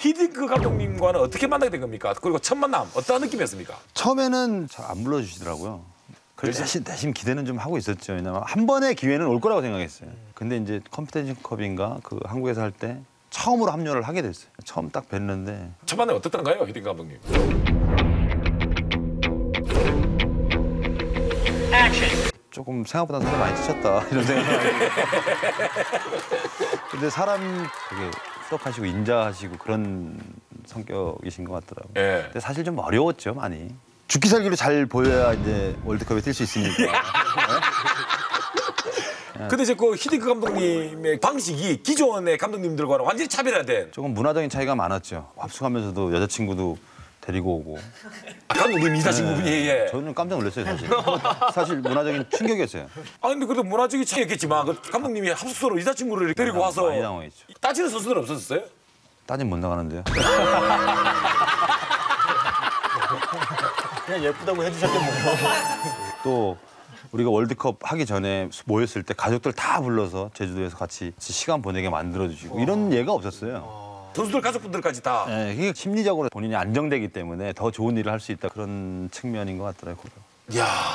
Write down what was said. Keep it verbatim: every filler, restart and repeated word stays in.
히딩크 감독님과는 어떻게 만나게 된 겁니까? 그리고 첫 만남 어떤 느낌이었습니까? 처음에는 잘 안 불러주시더라고요. 그래서 대신, 대신 기대는 좀 하고 있었죠. 왜냐면 한 번의 기회는 올 거라고 생각했어요. 근데 이제 컴피티션컵인가 그 한국에서 할 때 처음으로 합류를 하게 됐어요. 처음 딱 뵀는데. 첫 만남 어떻던가요, 히딩크 감독님? 조금 생각보다 살이 많이 찌셨다 이런 생각이. 근데 사람 되게 후덕하시고 인자하시고 그런 성격이신 것 같더라고요. 예. 근데 사실 좀 어려웠죠, 많이. 죽기 살기로 잘 보여야 이제 월드컵에 뛸 수 있으니까. 네? 근데 이제 그 히딩크 감독님의 방식이 기존의 감독님들과는 완전히 차별화된. 조금 문화적인 차이가 많았죠. 합숙하면서도 여자친구도 데리고 오고. 아, 감독님 이사친구분이 예, 예. 저는 깜짝 놀랐어요, 사실. 사실 문화적인 충격이었어요. 아 근데 그래도 문화적인 차이였겠지만 그 감독님이 합숙소로 이사친구를 데리고 와서 많이 당황했죠. 따지는 선수들은 없었어요? 따진 못 나가는데요. 그냥 예쁘다고 해주셨겠네요. 또 우리가 월드컵 하기 전에 모였을 때 가족들 다 불러서 제주도에서 같이 시간 보내게 만들어주시고 이런 예가 없었어요. 선수들 가족분들까지 다. 네, 이게 심리적으로 본인이 안정되기 때문에 더 좋은 일을 할 수 있다 그런 측면인 것 같더라고요. 야.